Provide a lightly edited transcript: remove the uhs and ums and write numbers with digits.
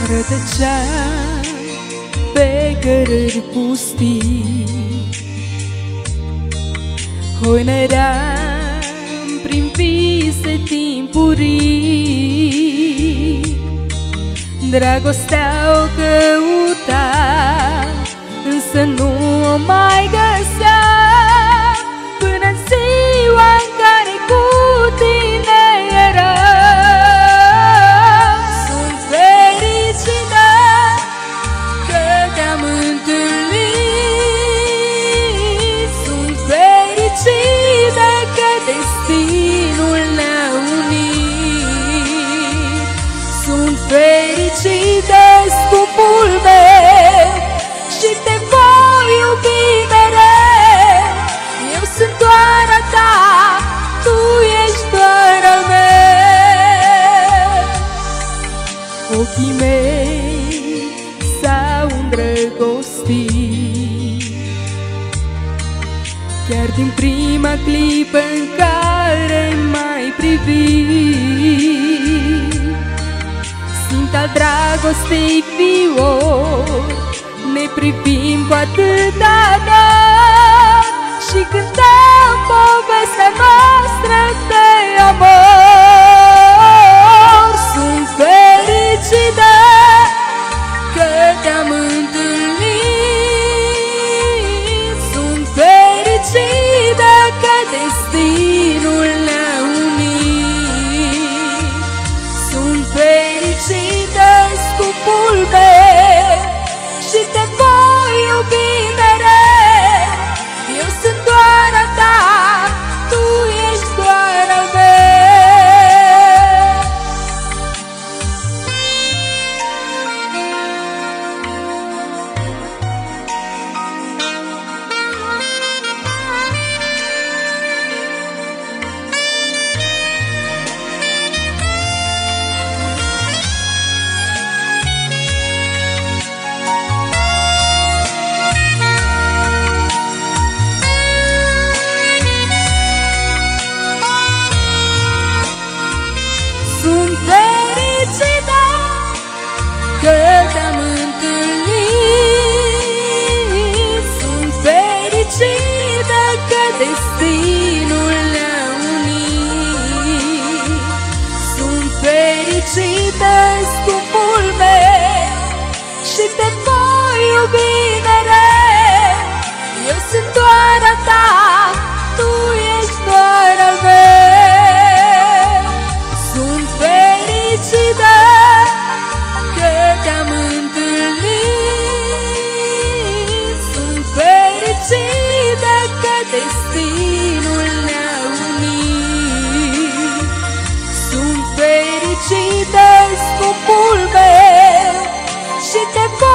Rătăceam pe cărări pustii, hoinăream prin vise timpurii. Dragostea o căutam, însă nu o mai găseam, până în ziua în care cu tine eram. Sunt fericită că te-am întâlnit, sunt fericită că destinul ne-a unit. Sunt fericită, scumpul meu, și te voi iubi mereu. Eu sunt doar a ta, tu ești doar al meu. Ochii mei s-au îndrăgostit chiar din prima clipă în care m-ai privit. Simt al dragostei fior, ne privim cu atâta dor și cântăm povestea noastră de amor. Sunt fericită că te-am întâlnit, sunt fericită că destinul ne-a unit. Sunt fericită, scumpul meu, și te voi iubi mereu. Eu sunt doar a ta, tu ești doar al meu. Sunt fericită că te-am întâlnit, sunt fericită că destinul ne-a unit. Sunt fericită, scumpul meu, și te voi iubi mereu. Eu sunt doar a ta, tu ești doar al meu. Sunt fericită că te-am întâlnit, sunt fericită că destinul ne-a unit. Sunt fericită, scumpul meu, și te